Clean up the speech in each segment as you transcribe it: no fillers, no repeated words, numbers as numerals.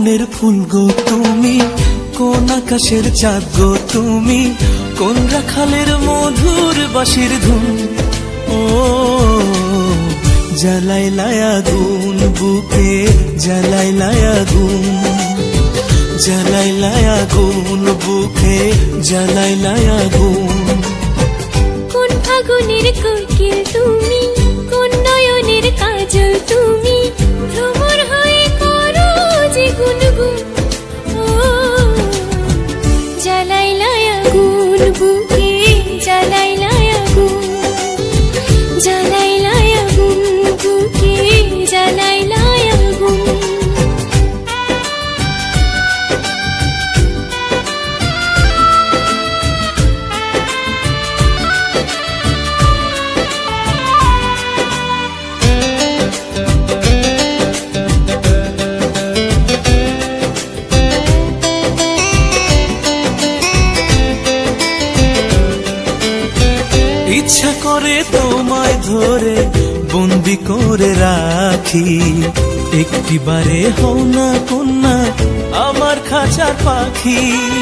কাননের ফুল গো তুমি, কোন আকাশের চাঁদ গো তুমি, কোন রাখালের মধুর বাঁশির ধুন। ও জ্বালাইলাই আগুন বুকে, জ্বালাইলাই আগুন, জ্বালাইলাই আগুন বুকে, জ্বালাইলাই আগুন। কোন ফাগুনের কোকিল তুমি, কোন নয়নের কাজল তুমি, ভ্রমর হয়ে করো যে গুনগুন। ও জ্বালাইলাই আগুন বুকে, জ্বালাইলাই আগুন, জ্বালাইলাই আগুন বুকে, জ্বালাইলাই আগুন। ইচ্ছা করে তোমায় ধরে বন্দি করে রাখি, একটিবারে হও না কন্যা আমার খাঁচার পাখি।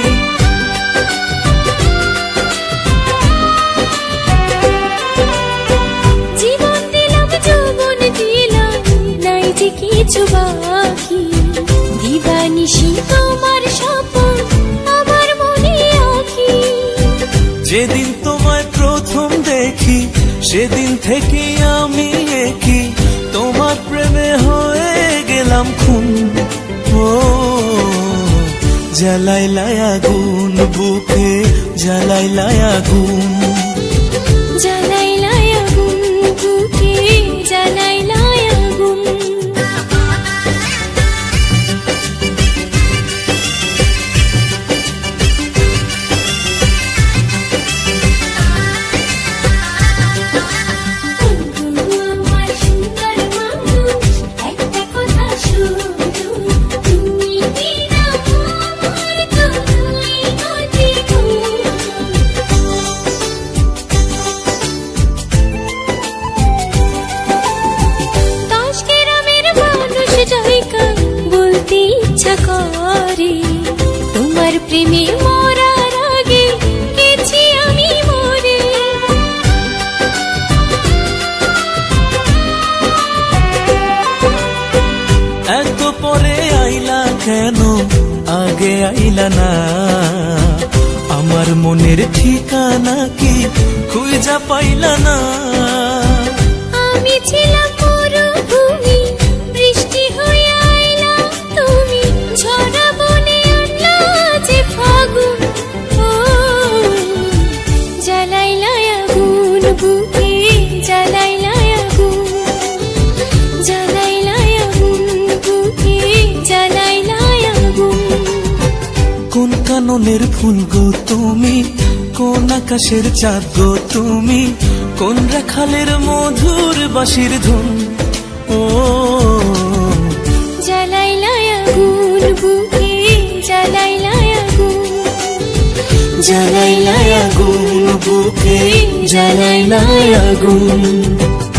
জীবন দিলাম যৌবন দিলাম, নাই যে কিছু বাকি, দিবানিশি তোমার স্বপন আমার মনে আঁকি। যেদিন তোমায় প্রথম দেখি সেদিন থেকে আমি একই, তোমার প্রেমে হয়ে গেলাম খুন। ও জ্বালাইলাই আগুন বুকে, জ্বালাইলাই আগুন, জ্বালাইলাই আগুন বুকে, জ্বালাইলাই আগুন। তোমার প্রেমে মরার আগে গেছি আমি মরে। এত পরে আইলা কেন, আগে আইলা না? আমার মনের ঠিকানা কি খুঁজা পাইলা না? আমি ছিলাম মরুভূমি, বৃষ্টি হয়ে আইলা তুমি, ঝরা বনে আনলা যে ফাগুন। ও জ্বালাইলাই আগুন বুকে, জ্বালাইলাই আগুন, জ্বালাইলাই আগুন বুকে, জ্বালাইলাই আগুন। কোন কাননের ফুল গো তুমি, কোন আকাশের চাঁদ গো তুমি, কোন রাখালের মধুর বাঁশির ধুন। ও জ্বালাইলাই আগুন বুকে, জ্বালাইলাই আগুন, জ্বালাইলাই আগুন বুকে, জ্বালাইলাই আগুন।